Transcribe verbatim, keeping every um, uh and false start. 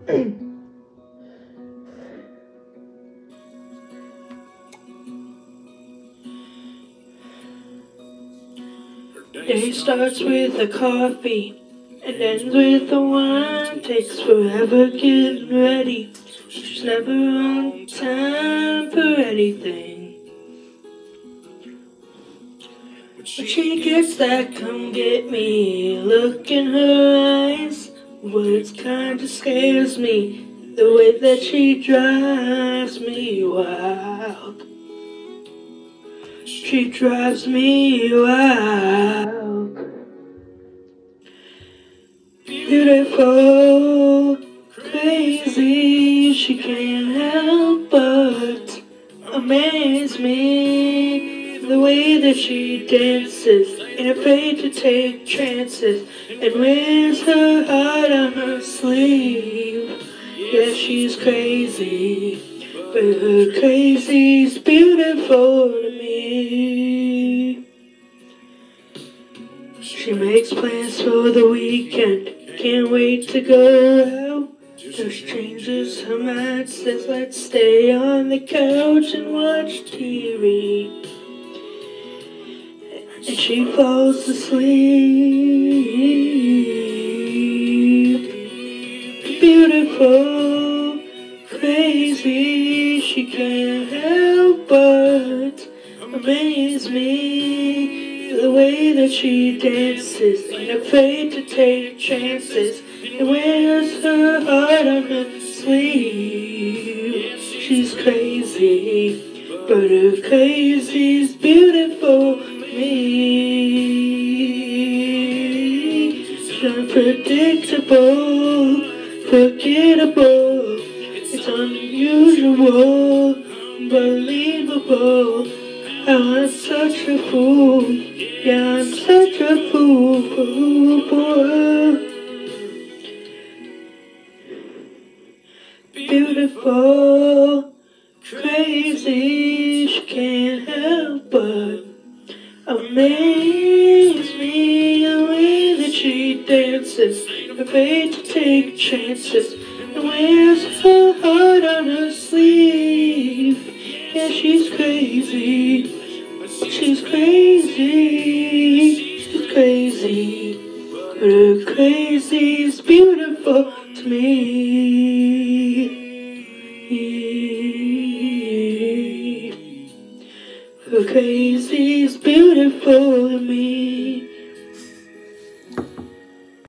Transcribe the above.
Day starts with a coffee and ends with a wine. Takes forever getting ready. She's never on time for anything. When she gets that come get me look in her eyes, words kinda scares me. The way that she drives me wild. She drives me wild. Beautiful, crazy, she can't help but amaze me. The way that she dances, ain't afraid to take chances, and wears her heart on her sleeve. Yeah, she's crazy, but her crazy's beautiful to me. She makes plans for the weekend, can't wait to go out. Just changes her mind, says let's stay on the couch and watch T V. And she falls asleep. Beautiful, crazy, she can't help but amaze me. The way that she dances, ain't afraid to take chances, and wears her heart on her sleeve. She's crazy, but her crazy's beautiful to me. She's unpredictable, forgettable, it's unusual, unbelievable. I'm such a fool, yeah, I'm such a fool for her. Beautiful, crazy, she can't help but amaze me. The way that she dances, afraid to take chances, and wears her heart on her sleeve. Yeah, she's crazy, she's crazy, she's crazy, but her crazy's beautiful to me. Her crazy's beautiful